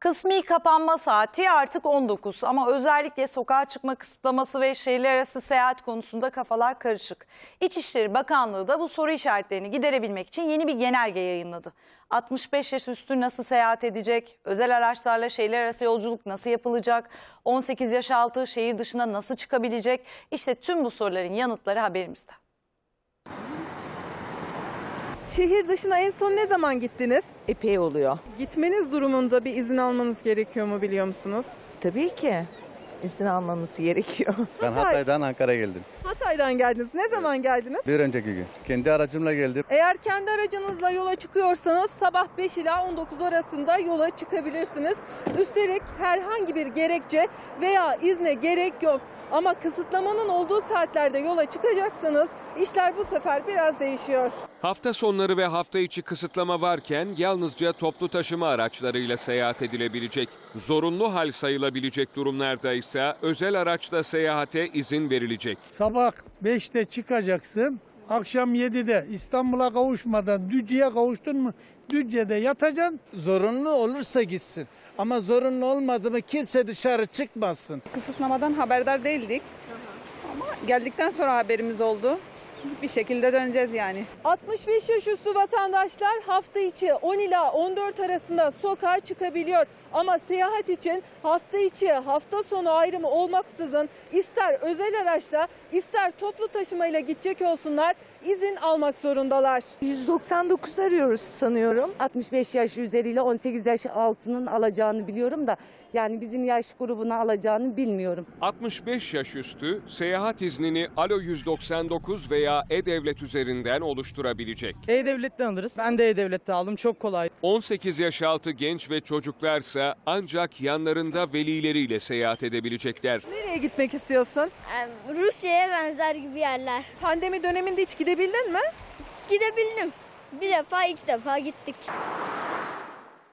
Kısmi kapanma saati artık 19 ama özellikle sokağa çıkma kısıtlaması ve şehirler arası seyahat konusunda kafalar karışık. İçişleri Bakanlığı da bu soru işaretlerini giderebilmek için yeni bir genelge yayınladı. 65 yaş üstü nasıl seyahat edecek? Özel araçlarla şehirler arası yolculuk nasıl yapılacak? 18 yaş altı şehir dışına nasıl çıkabilecek? İşte tüm bu soruların yanıtları haberimizde. Şehir dışına en son ne zaman gittiniz? Epey oluyor. Gitmeniz durumunda bir izin almanız gerekiyor mu biliyor musunuz? Tabii ki izin almamız gerekiyor. Ben Hatay'dan Ankara'ya geldim. Hatay'dan geldiniz. Ne zaman geldiniz? Bir önceki gün. Kendi aracımla geldim. Eğer kendi aracınızla yola çıkıyorsanız sabah 5 ila 19 arasında yola çıkabilirsiniz. Üstelik herhangi bir gerekçe veya izne gerek yok. Ama kısıtlamanın olduğu saatlerde yola çıkacaksanız işler bu sefer biraz değişiyor. Hafta sonları ve hafta içi kısıtlama varken yalnızca toplu taşıma araçlarıyla seyahat edilebilecek. Zorunlu hal sayılabilecek durumlarda ise özel araçla seyahate izin verilecek. Sabah 5'te çıkacaksın, akşam 7'de İstanbul'a kavuşmadan Düzce'ye kavuştun mu Düzce'de yatacaksın. Zorunlu olursa gitsin ama zorunlu olmadı mı kimse dışarı çıkmasın. Kısıtlamadan haberdar değildik ama geldikten sonra haberimiz oldu. Bir şekilde döneceğiz yani. 65 yaş üstü vatandaşlar hafta içi 10 ila 14 arasında sokağa çıkabiliyor. Ama seyahat için hafta içi, hafta sonu ayrımı olmaksızın ister özel araçla ister toplu taşımayla gidecek olsunlar izin almak zorundalar. 199 arıyoruz sanıyorum. 65 yaş üzeriyle 18 yaş altının alacağını biliyorum da yani bizim yaş grubuna alacağını bilmiyorum. 65 yaş üstü seyahat iznini Alo 199 veya E-Devlet üzerinden oluşturabilecek. E-Devlet'ten alırız. Ben de E-Devlet'te aldım. Çok kolay. 18 yaş altı genç ve çocuklarsa ancak yanlarında velileriyle seyahat edebilecekler. Nereye gitmek istiyorsun? Rusya'ya benzer gibi yerler. Pandemi döneminde hiç gidebildin mi? Gidebildim. Bir defa iki defa gittik.